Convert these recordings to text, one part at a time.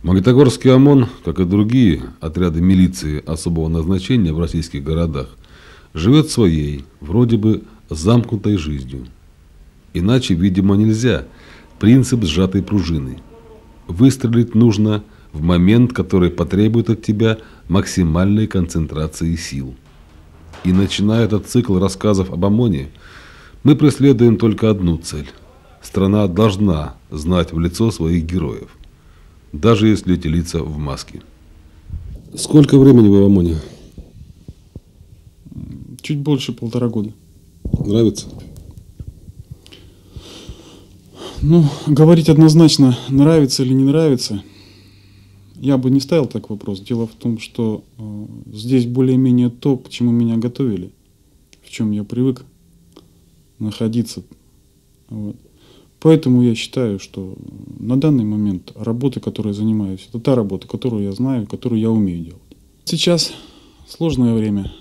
Магнитогорский ОМОН, как и другие отряды милиции особого назначения в российских городах, живет своей, вроде бы, замкнутой жизнью. Иначе, видимо, нельзя. Принцип сжатой пружины. Выстрелить нужно в момент, который потребует от тебя максимальной концентрации сил. И начиная этот цикл рассказов об ОМОНе, мы преследуем только одну цель. Страна должна знать в лицо своих героев, даже если эти лица в маске. Сколько времени вы в ОМОНе? Чуть больше 1,5 года. Нравится? Ну, говорить однозначно, нравится или не нравится, я бы не ставил так вопрос. Дело в том, что здесь более-менее то, к чему меня готовили, в чем я привык находиться. Вот. Поэтому я считаю, что на данный момент работа, которой я занимаюсь, это та работа, которую я знаю, которую я умею делать. Сейчас сложное время.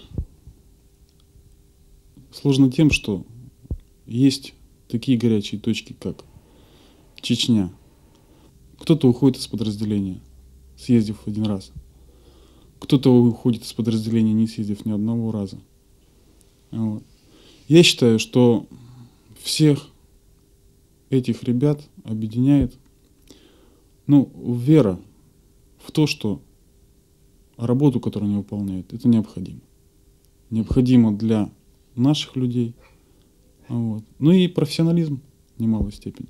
Сложно тем, что есть такие горячие точки, как Чечня. Кто-то уходит из подразделения, съездив один раз. Кто-то уходит из подразделения, не съездив ни одного раза. Вот. Я считаю, что всех этих ребят объединяет вера в то, что работу, которую они выполняют, это необходимо. Необходимо для наших людей. Вот. Ну и профессионализм в немалой степени.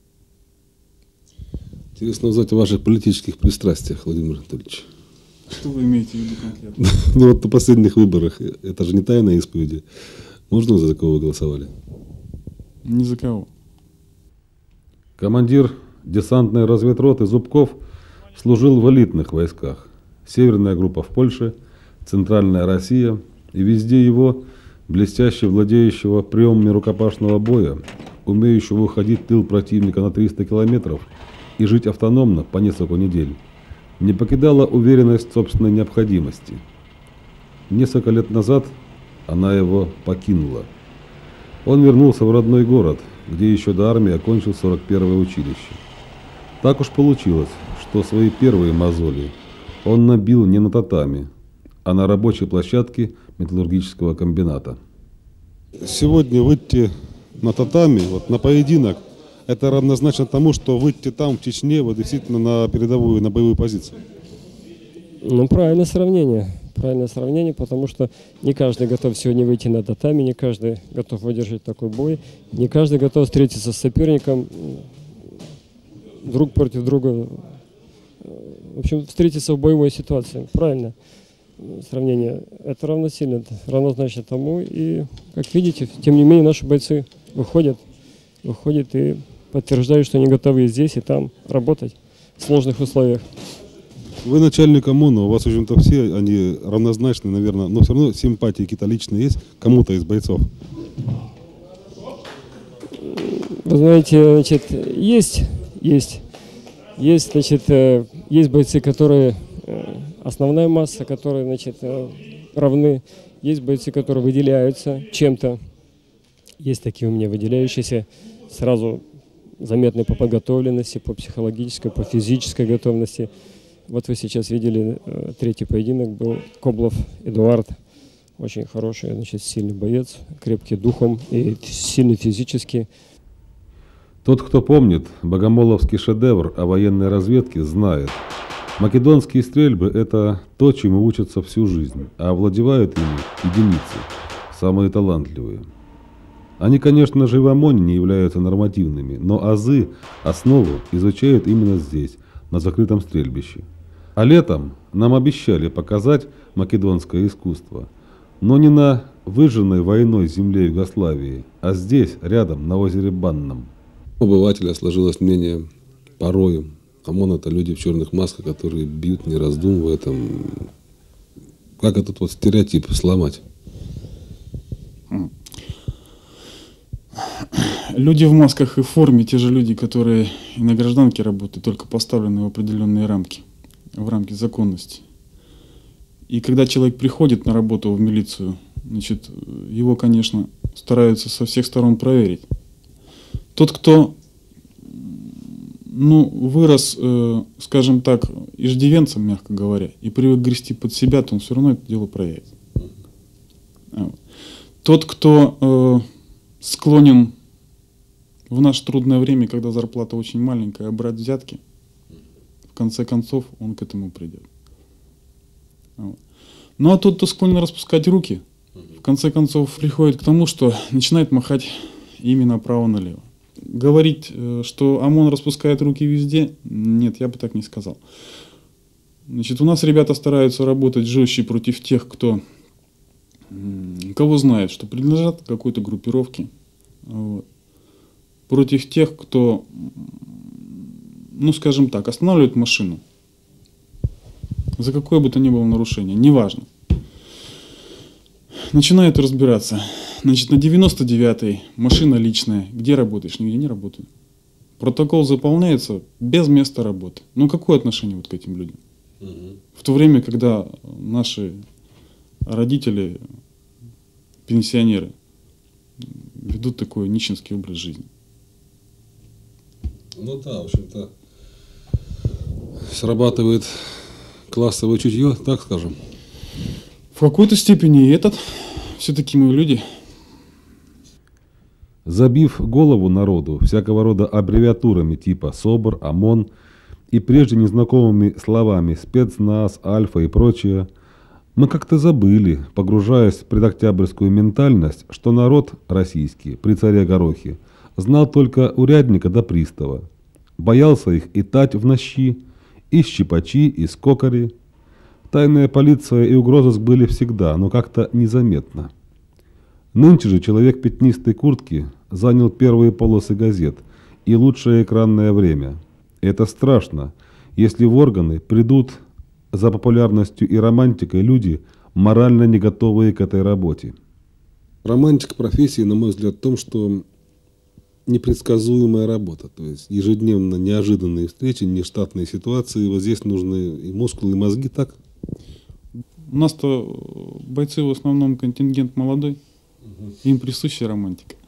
Интересно узнать о ваших политических пристрастиях, Владимир Анатольевич. Что вы имеете в виду конкретно? Ну вот на последних выборах, это же не тайная исповедь. Можно за кого вы голосовали? Ни за кого. Командир десантной разведроты Зубков служил в элитных войсках. Северная группа в Польше, Центральная Россия. И везде его, блестяще владеющего приемами рукопашного боя, умеющего уходить в тыл противника на 300 километров и жить автономно по несколько недель, не покидала уверенность в собственной необходимости. Несколько лет назад она его покинула. Он вернулся в родной город, где еще до армии окончил 41-е училище. Так уж получилось, что свои первые мозоли он набил не на татами, а на рабочей площадке металлургического комбината. Сегодня выйти на татами, вот на поединок, это равнозначно тому, что выйти там, в Чечне, вот действительно на передовую, на боевую позицию. Ну, правильное сравнение, потому что не каждый готов сегодня выйти на татами, не каждый готов выдержать такой бой, не каждый готов встретиться с соперником друг против друга, в общем, встретиться в боевой ситуации. Правильно сравнение. Это равносильно, равнозначно тому. И, как видите, тем не менее, наши бойцы выходят и подтверждают, что они готовы и здесь, и там работать в сложных условиях. Вы начальник ОМОНа, у вас, в общем-то, все они равнозначны, наверное, но все равно симпатии какие-то личные есть кому-то из бойцов? Вы знаете, значит, есть, значит, есть бойцы, которые основная масса, которые, значит, равны. Есть бойцы, которые выделяются чем-то. Есть такие у меня выделяющиеся, сразу заметные по подготовленности, по психологической, по физической готовности. Вот вы сейчас видели, третий поединок был Коблов Эдуард. Очень хороший, значит, сильный боец, крепкий духом и сильный физически. Тот, кто помнит богомоловский шедевр о военной разведке, знает. Македонские стрельбы – это то, чему учатся всю жизнь, а овладевают ими единицы, самые талантливые. Они, конечно же, в ОМОНе не являются нормативными, но азы, основу изучают именно здесь, на закрытом стрельбище. А летом нам обещали показать македонское искусство, но не на выжженной войной земле Югославии, а здесь, рядом, на озере Банном. У обывателя сложилось мнение порою. ОМОН – это люди в черных масках, которые бьют, не раздумывая. Как этот вот стереотип сломать? Люди в масках и в форме, те же люди, которые и на гражданке работают, только поставлены в определенные рамки, в рамки законности. И когда человек приходит на работу в милицию, значит, его, конечно, стараются со всех сторон проверить. Тот, кто ну, вырос, скажем так, иждивенцем, мягко говоря, и привык грести под себя, то он все равно это дело проявит. Вот. Тот, кто склонен в наше трудное время, когда зарплата очень маленькая, брать взятки, в конце концов он к этому придет. Вот. Ну а тот, кто склонен распускать руки, в конце концов приходит к тому, что начинает махать ими направо-налево. Говорить, что ОМОН распускает руки везде, нет, я бы так не сказал. Значит, у нас ребята стараются работать жестче против тех, кого знает, что принадлежат к какой-то группировке. Вот. Против тех, кто, ну скажем так, останавливает машину. За какое бы то ни было нарушение, неважно. Начинают разбираться. Значит, на 99-й машина личная. Где работаешь? Нигде не работаю. Протокол заполняется без места работы. Ну, какое отношение вот к этим людям? В то время, когда наши родители, пенсионеры, ведут такой нищенский образ жизни. Ну да, в общем-то, срабатывает классовое чутье, так скажем. В какой-то степени этот, все-таки мы люди. Забив голову народу всякого рода аббревиатурами типа СОБР, ОМОН и прежде незнакомыми словами спецназ, альфа и прочее, мы как-то забыли, погружаясь в предоктябрьскую ментальность, что народ российский при царе Горохе знал только урядника до пристава, боялся их и тать в нощи, и щипачи, и скокари. Тайная полиция и угрозыск были всегда, но как-то незаметно. Нынче же человек в пятнистой куртке занял первые полосы газет и лучшее экранное время. Это страшно, если в органы придут за популярностью и романтикой люди, морально не готовые к этой работе. Романтика профессии, на мой взгляд, в том, что непредсказуемая работа, то есть ежедневно неожиданные встречи, нештатные ситуации, вот здесь нужны и мускулы, и мозги, так? У нас-то бойцы в основном контингент молодой, им присуща романтика.